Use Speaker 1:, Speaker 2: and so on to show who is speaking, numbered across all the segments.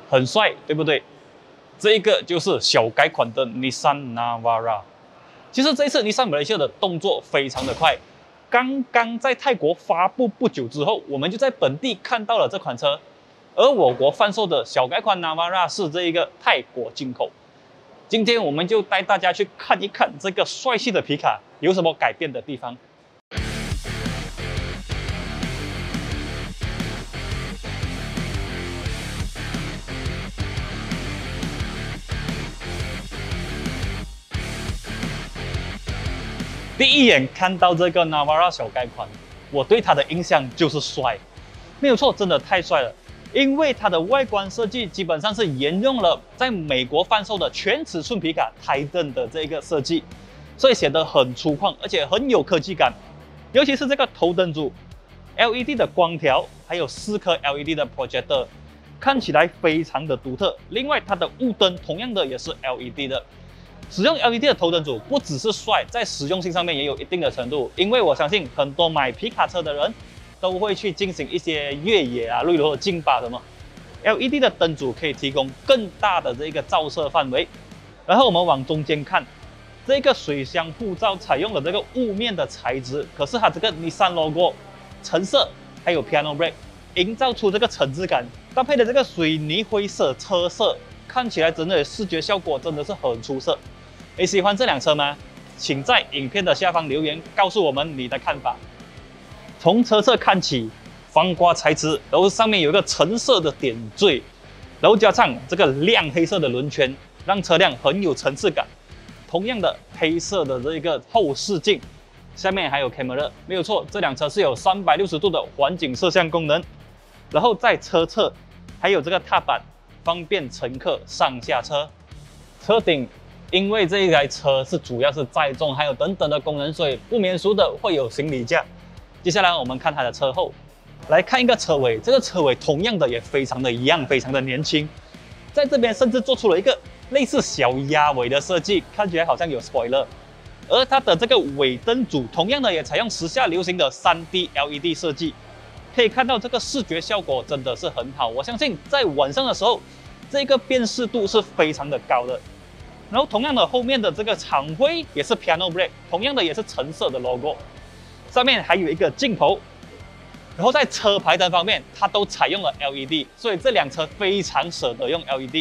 Speaker 1: 很帅，对不对？这一个就是小改款的 Nissan Navara。其实这一次 Nissan Malaysia 的动作非常的快，刚刚在泰国发布不久之后，我们就在本地看到了这款车。而我国贩售的小改款 Navara 是这一个泰国进口。今天我们就带大家去看一看这个帅气的皮卡有什么改变的地方。第一眼看到这个 Navara 小改款，我对它的印象就是帅，没有错，真的太帅了。因为它的外观设计基本上是沿用了在美国贩售的全尺寸皮卡 Titan 的这个设计，所以显得很粗犷，而且很有科技感。尤其是这个头灯组 LED 的光条，还有4颗 LED 的 projector， 看起来非常的独特。另外，它的雾灯同样的也是 LED 的。使用 LED 的头灯组不只是帅，在实用性上面也有一定的程度。因为我相信很多买皮卡车的人都会去进行一些越野啊、例如竞霸什么。LED 的灯组可以提供更大的这个照射范围。然后我们往中间看，这个水箱护罩采用了这个雾面的材质，可是它这个 Nissan logo 橙色还有 piano black， 营造出这个层次感，搭配的这个水泥灰色车色，看起来真的视觉效果真的是很出色。你喜欢这辆车吗？请在影片的下方留言告诉我们你的看法。从车侧看起，防刮材质，然后上面有一个橙色的点缀，然后加上这个亮黑色的轮圈，让车辆很有层次感。同样的黑色的这个后视镜，下面还有 camera， 没有错，这辆车是有360度的环景摄像功能。然后在车侧还有这个踏板，方便乘客上下车。车顶因为这一台车是主要是载重还有等等的功能，所以不免俗的会有行李架。接下来我们看它的车后，来看一个车尾，这个车尾同样的也非常的一样，非常的年轻，在这边甚至做出了一个类似小鸭尾的设计，看起来好像有 spoiler。而它的这个尾灯组同样的也采用时下流行的 3D LED 设计，可以看到这个视觉效果真的是很好。我相信在晚上的时候，这个辨识度是非常的高的。然后同样的后面的这个厂徽也是 piano black， 同样的也是橙色的 logo， 上面还有一个镜头。然后在车牌灯方面，它都采用了 LED， 所以这辆车非常舍得用 LED。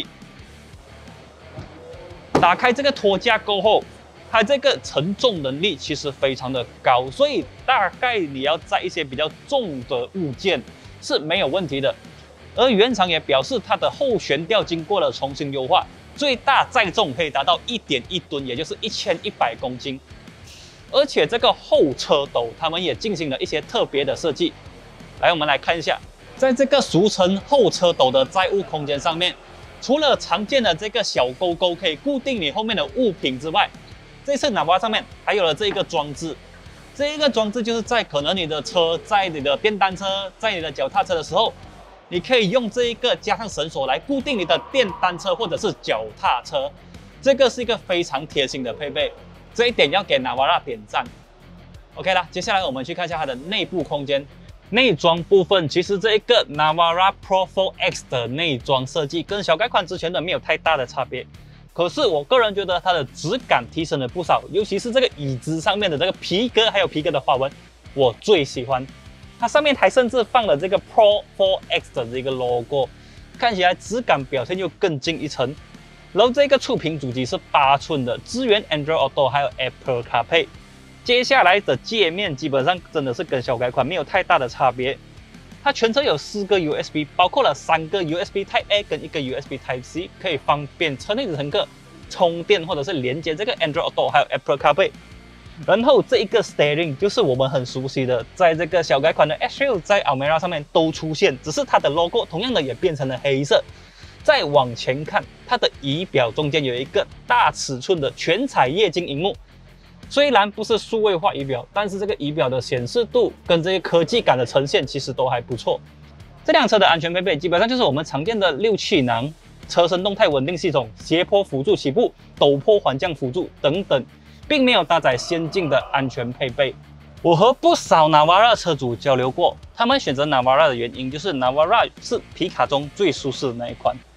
Speaker 1: 打开这个托架过后，它这个承重能力其实非常的高，所以大概你要载一些比较重的物件是没有问题的。而原厂也表示，它的后悬吊经过了重新优化，最大载重可以达到 1.1 吨，也就是1100公斤。而且这个后车斗，他们也进行了一些特别的设计。来，我们来看一下，在这个俗称后车斗的载物空间上面，除了常见的这个小钩钩可以固定你后面的物品之外，这次 Navara 上面还有了这一个装置。这一个装置就是在可能你的车在你的电单车、在你的脚踏车的时候，你可以用这一个加上绳索来固定你的电单车或者是脚踏车。这个是一个非常贴心的配备，这一点要给 Navara 点赞。OK 啦，接下来我们去看一下它的内部空间。内装部分，其实这一个 Navara Pro 4X 的内装设计跟小改款之前的没有太大的差别，可是我个人觉得它的质感提升了不少，尤其是这个椅子上面的这个皮革还有皮革的花纹，我最喜欢。它上面还甚至放了这个 Pro 4X 的这个 logo， 看起来质感表现又更进一层。然后这个触屏主机是8寸的，支援 Android Auto 还有 Apple CarPlay。接下来的界面基本上真的是跟小改款没有太大的差别。它全车有4个 USB， 包括了3个 USB Type A 跟1个 USB Type C， 可以方便车内的乘客充电或者是连接这个 Android Auto 还有 Apple CarPlay。然后这一个 Steering 就是我们很熟悉的，在这个小改款的 H6 在 Almera 上面都出现，只是它的 logo 同样的也变成了黑色。再往前看，它的仪表中间有一个大尺寸的全彩液晶萤幕。虽然不是数位化仪表，但是这个仪表的显示度跟这些科技感的呈现其实都还不错。这辆车的安全配备基本上就是我们常见的6气囊、车身动态稳定系统、斜坡辅助起步、陡坡缓降辅助等等，并没有搭载先进的安全配备。我和不少 Navara 车主交流过，他们选择 Navara 的原因就是 Navara 是皮卡中最舒适的那一款。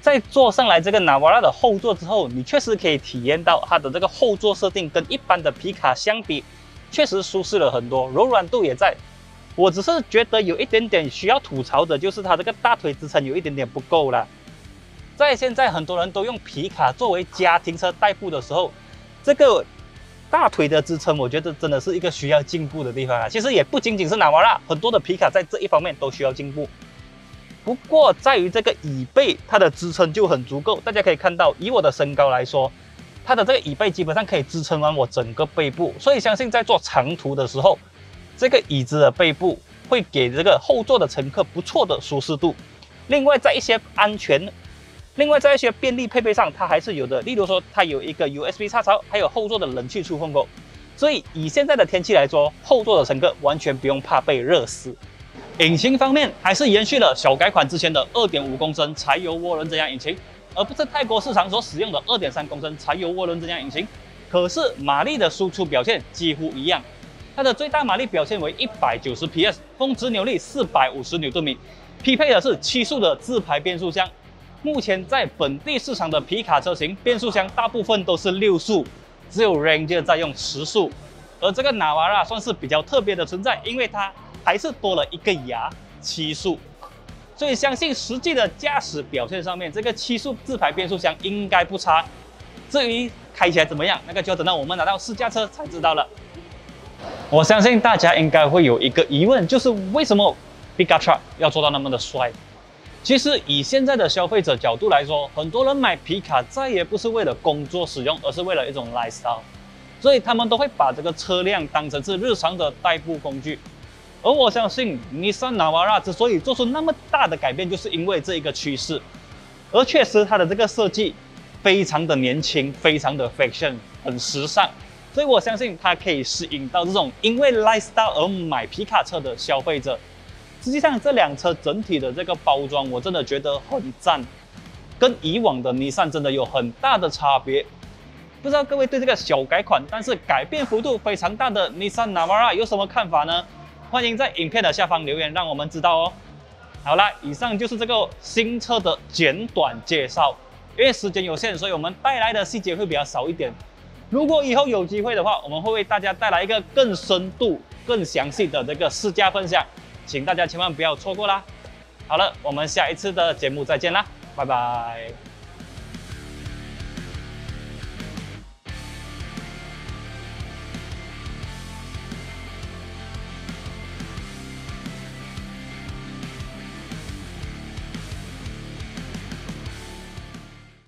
Speaker 1: 在坐上来这个 Navara 的后座之后，你确实可以体验到它的这个后座设定跟一般的皮卡相比，确实舒适了很多，柔软度也在。我只是觉得有一点点需要吐槽的，就是它这个大腿支撑有一点点不够啦。在现在很多人都用皮卡作为家庭车代步的时候，这个大腿的支撑，我觉得真的是一个需要进步的地方啊。其实也不仅仅是 Navara， 很多的皮卡在这一方面都需要进步。不过在于这个椅背，它的支撑就很足够。大家可以看到，以我的身高来说，它的这个椅背基本上可以支撑完我整个背部，所以相信在做长途的时候，这个椅子的背部会给这个后座的乘客不错的舒适度。另外，在一些便利配备上，它还是有的。例如说，它有一个 USB 插槽，还有后座的冷气出风口。所以以现在的天气来说，后座的乘客完全不用怕被热死。引擎方面还是延续了小改款之前的 2.5 公升柴油涡轮增压引擎，而不是泰国市场所使用的 2.3 公升柴油涡轮增压引擎。可是马力的输出表现几乎一样，它的最大马力表现为190 PS， 峰值扭力450牛顿米，匹配的是7速的自排变速箱。目前在本地市场的皮卡车型，变速箱大部分都是6速，只有 Ranger 在用10速。而这个 Navara 算是比较特别的存在，因为它还是多了一个牙，7速。所以相信实际的驾驶表现上面，这个7速自排变速箱应该不差。至于开起来怎么样，那个就要等到我们拿到试驾车才知道了。我相信大家应该会有一个疑问，就是为什么 Pickup 要做到那么的帅？其实以现在的消费者角度来说，很多人买皮卡再也不是为了工作使用，而是为了一种 lifestyle， 所以他们都会把这个车辆当成是日常的代步工具。而我相信 Nissan Navara 之所以做出那么大的改变，就是因为这一个趋势。而确实它的这个设计非常的年轻，非常的 fashion， 很时尚，所以我相信它可以吸引到这种因为 lifestyle 而买皮卡车的消费者。实际上这辆车整体的这个包装，我真的觉得很赞，跟以往的 Nissan 真的有很大的差别。不知道各位对这个小改款但是改变幅度非常大的 Nissan Navara 有什么看法呢？欢迎在影片的下方留言，让我们知道哦。好啦，以上就是这个新车的简短介绍。因为时间有限，所以我们带来的细节会比较少一点。如果以后有机会的话，我们会为大家带来一个更深度、更详细的这个试驾分享，请大家千万不要错过啦。好了，我们下一次的节目再见啦，拜拜。